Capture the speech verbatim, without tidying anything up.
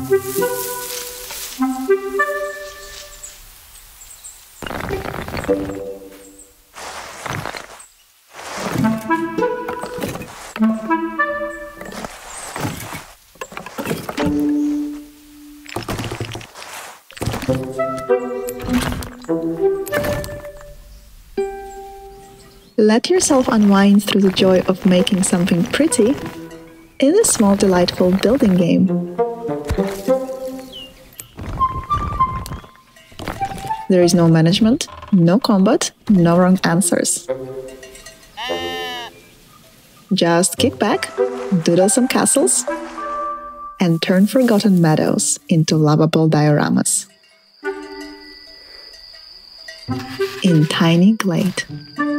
Let yourself unwind through the joy of making something pretty in a small, delightful building game. There is no management, no combat, no wrong answers. Just kick back, doodle some castles, and turn forgotten meadows into lovable dioramas. In tiny Glade.